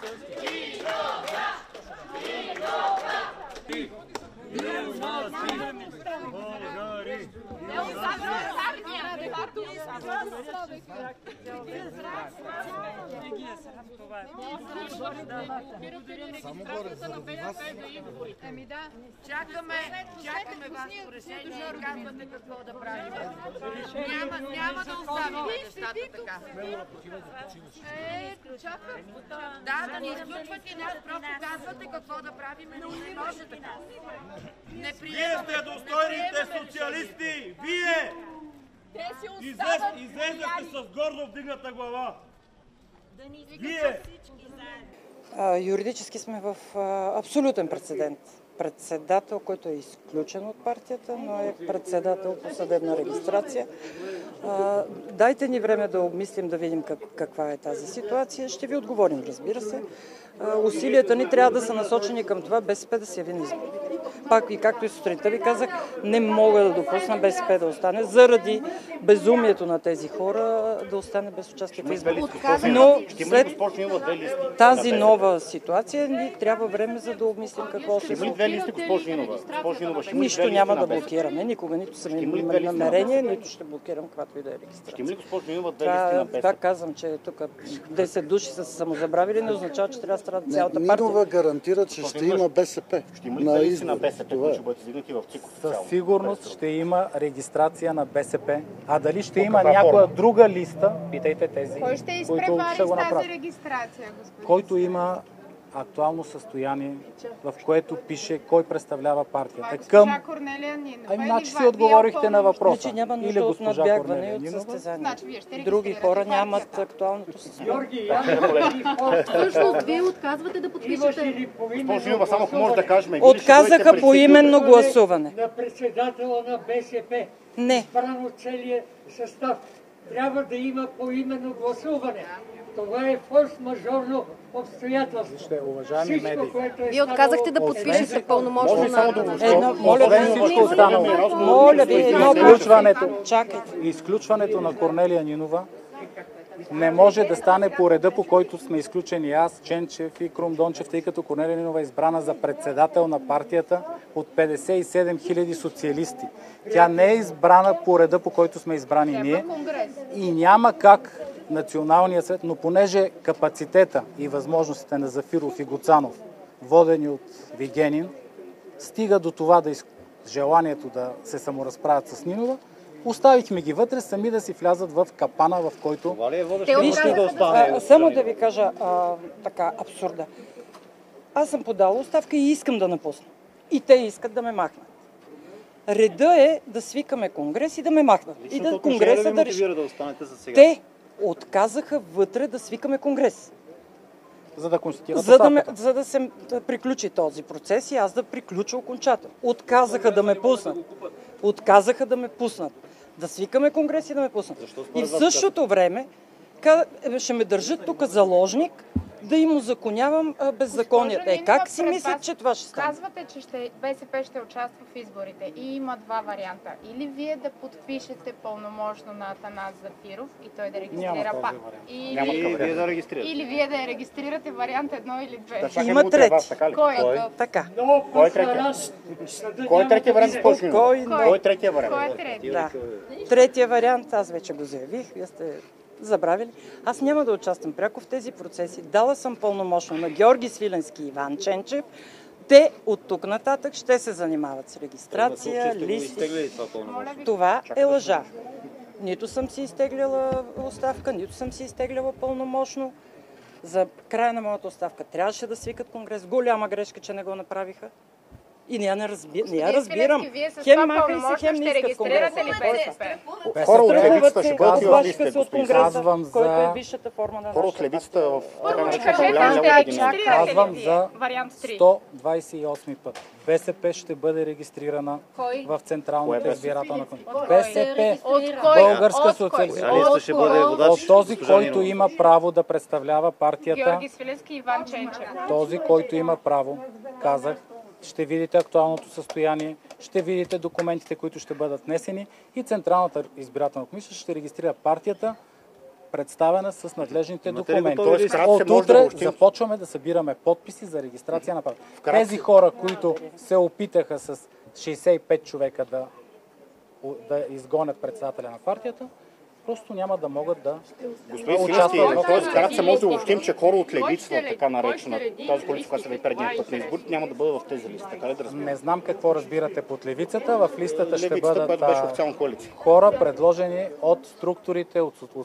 Чакаме вашето решение и казвате какво да правим. Няма да оставим нещата така. Да ни изключвате и нас просто казвате какво да правим, но не може така. Вие сте достойните социалисти! Вие! Излезахте с гордо вдигната глава! Вие! Юридически сме в абсолютен прецедент. Председател, който е изключен от партията, но е председател по съдебна регистрация. Дайте ни време да обмислим, да видим каква е тази ситуация. Ще ви отговорим, разбира се. Усилията ни трябва да са насочени към това БСП да се яви на избори. Пак и както и сутринта ви казах, не мога да допусна БСП да остане заради безумието на тези хора да остане без участие в изборите. Но след тази нова ситуация ни трябва време, за да обмислим какво ще случи. Две листи, госпожо Нинова. Нищо няма да блокираме. Никога нито съм имал намерение, нито ще блокирам каквато и да е регистрация. Ще има ли, госпожо Нинова, две листи на БСП? Това казвам, че тук 10 души са се самозабравили, не означава, че трябва да страда цялата партия. Нинова гарантира, че ще има БСП. Ще има ли две листи на БСП, които ще бъдат издигнати в ЦИК? Със сигурност ще има регистрация на БСП. А дали ще има някоя друга листа, питайте тези, които ще го направят. Кой ще изпревари с тази регистрация, господин? Който има актуално състояние, в което пише кой представлява партията. Госпожа Корнелия Нинова. Значи си отговорихте на въпроса. Значи няма нужда от надбягване и от състезание. Други хора нямат актуалното състояние. Всъщност, вие отказвате да подпишете. Госпожо Нинова, само ако може да кажем. Отказаха по именно гласуване. На председателя на БСП. Не. Избрано целият състав. Трябва да има поименно гласуване. Това е форс-мажорно обстоятелство. Уважаеми медии. Вие отказахте да подпишете пълномощно на... Моля ви, изключването на Корнелия Нинова не може да стане по реда, по който сме изключени аз, Ченчев и Крум Дончев, тъй като Корнелия Нинова е избрана за председател на партията от 57 000 социалисти. Тя не е избрана по реда, по който сме избрани ние и няма как Националният съвет, но понеже капацитета и възможностите на Зафиров и Гоцанов, водени от Вигенин, стига до това желанието да се саморазправят с Нинова, оставихме ги вътре, сами да си влязат в капана, в който... Само да ви кажа така абсурда. Аз съм подала оставка и искам да напусна. И те искат да ме махнат. Реда е да свикаме конгрес и да ме махнат. И да конгреса да реши. Те отказаха вътре да свикаме конгрес. За да констатират оставката. За да се приключи този процес и аз да приключа окончателно. Отказаха да ме пуснат. Отказаха да ме пуснат. Да свикаме конгрес и да ме пуснат. И в същото време ще ме държат тук заложник, да им узаконявам беззаконията. Как си мислят, че това ще стане? Казвате, че БСП ще участва в изборите и има два варианта. Или вие да подпишете пълномощно на Атанас Зафиров и той да регистрира или вие да я регистрирате вариант 1 или 2. Има трети. Кой? Така. Кой е третия? Кой е третия вариант? Кой е третия вариант? Кой е третия? Третия вариант, аз вече го заявих. Вие сте забравили. Аз няма да участвам пряко в тези процеси. Дала съм пълномощно на Георги Свиленски и Иван Ченчев. Те от тук нататък ще се занимават с регистрация, листи. Това е лъжа. Нито съм си изтегляла оставка, нито съм си изтегляла пълномощно. За края на моята оставка трябваше да свикат конгрес. Голяма грешка, че не го направиха. И не я разбирам. Хем маха и се, хем не искат конгреса. Хора от левицата ще бъдат и в листите, господин. Който е висшата форма на хора от левицата в така наречената Казвам за 128 път. БСП ще бъде регистрирана в Централната избирателна комисия. БСП, Българска социалистическа. От този, който има право да представлява партията. Георги Свиленски и Иван Ченчев. Този, който има право, казах, ще видите актуалното състояние, ще видите документите, които ще бъдат внесени и Централната избирателна комисия ще регистрира партията представена с надлежните Имате ли документи. готови листи? Вкратце От може да утре обобщим. започваме да събираме подписи за регистрация на партията. Тези хора, които се опитаха с 65 човека да изгонят председателя на партията, просто няма да могат да Господин Свиленски, участват. т.е. вкратце може да обобщим, че хора от левицата, така наречена, тази коалиция, която се ви предния път на изборите, няма да бъдат в тези листи. Така ли да разбирам? Не знам какво разбирате под левицата. В листата ще Левицата, която беше бъдат официална коалиция. хора, предложени от структурите,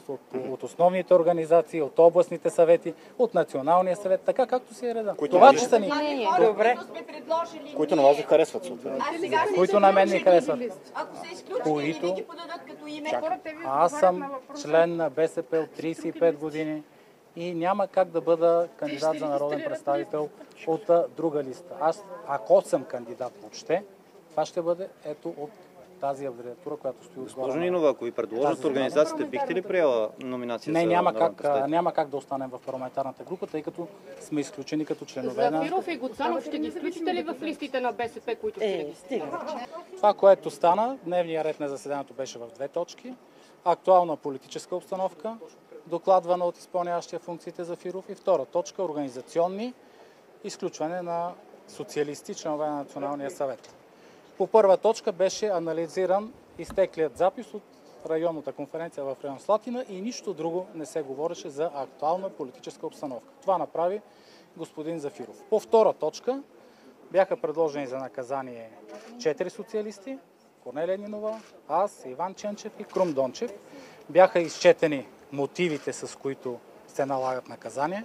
от основните организации, от областните съвети, от националния съвет, така както си е реда. Това, че са ни... Добре. Които на вас ви харесват, съответно. Които на мен ми харесват. Ако се изключат, Които? винаги подадат като име. Аз съм член на БСП от 35 години и няма как да бъда кандидат за народен представител от друга листа. Аз, ако съм кандидат въобще, това ще бъде ето от тази абревиатура, която стои отгоре. Госпожо Нинова, ако ви предложат организацията, бихте ли приела номинация Не, за народен представител? няма как да останем в парламентарната група, тъй като сме изключени като членове на... Зафиров и Гоцанов ще ги включите ли в листите на БСП, които ще регистрират? Това, което стана, дневният ред на заседанието беше в 2 точки. Актуална политическа обстановка, докладвана от изпълняващия функциите Зафиров, и 2 точка, организационни, изключване на социалисти, членове на Националния съвет. По 1 точка беше анализиран изтеклият запис от районната конференция в район Слатина и нищо друго не се говореше за актуална политическа обстановка. Това направи господин Зафиров. По 2 точка бяха предложени за наказание 4 социалисти, Корнелия Нинова, аз, Иван Ченчев и Крум Дончев. Бяха изчетени мотивите, с които се налагат наказания.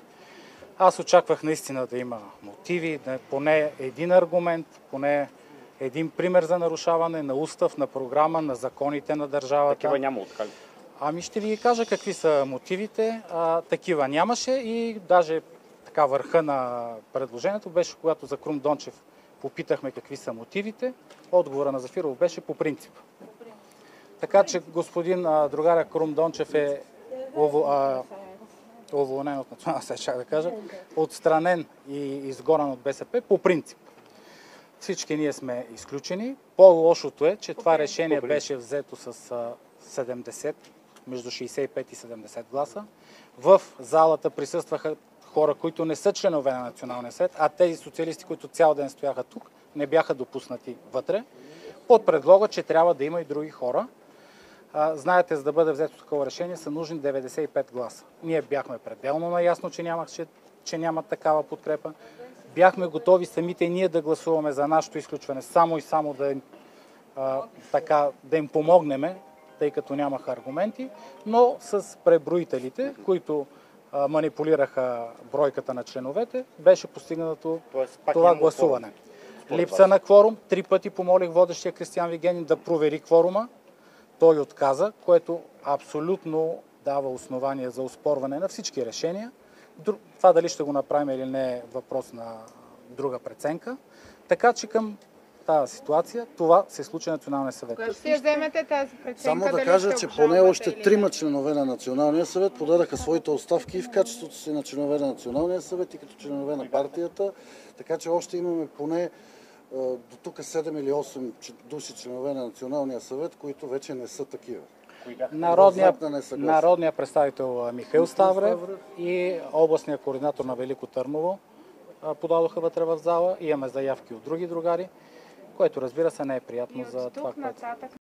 Аз очаквах наистина да има мотиви, поне един аргумент, поне един пример за нарушаване на устав, на програма, на законите на държавата. Такива няма откали. Ами ще ви кажа какви са мотивите. Такива нямаше и даже така върха на предложението беше, когато за Крум Дончев попитахме какви са мотивите. Отговора на Зафиров беше по принцип. Така че господин другаря Крум Дончев е уволнен от национална съвет, да кажа, отстранен и изгонен от БСП по принцип. Всички ние сме изключени. По-лошото е, че това решение беше взето с 70, между 65 и 70 гласа. В залата присъстваха хора, които не са членове на Националния съвет, а тези социалисти, които цял ден стояха тук, не бяха допуснати вътре, под предлога, че трябва да има и други хора. Знаете, за да бъде взето такова решение, са нужни 95 гласа. Ние бяхме пределно наясно, че няма такава подкрепа. Бяхме готови самите ние да гласуваме за нашето изключване, само и само да им помогнем, тъй като нямаха аргументи, но с преброителите, които манипулираха бройката на членовете, беше постигнато това гласуване. Липса на кворум. 3 пъти помолих водещия Кристиан Вигенин да провери кворума. Той отказа, което абсолютно дава основание за оспорване на всички решения. Това дали ще го направим или не е въпрос на друга преценка. Така че към тази ситуация това се случи на Националния съвет. Ще вземете тази преценка. Само да кажа, че поне още 3 членове на Националния съвет подадаха своите оставки и в качеството си на членове на Националния съвет и като членове на партията. Така че още имаме поне до тук 7 или 8 души членове на Националния съвет, които вече не са такива. Народният представител Михаил Ставрев и областният координатор на Велико Търново подадоха вътре в зала. Имаме заявки от други другари, което разбира се не е приятно за това, което...